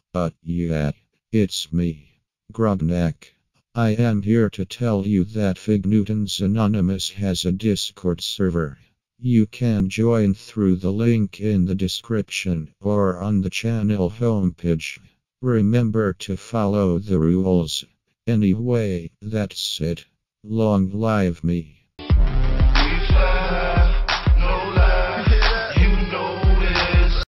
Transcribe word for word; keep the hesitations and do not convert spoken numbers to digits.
Uh, yeah, it's me, Grognak. I am here to tell you that Fig Newtons Anonymous has a Discord server. You can join through the link in the description or on the channel homepage. Remember to follow the rules. Anyway, that's it. Long live me.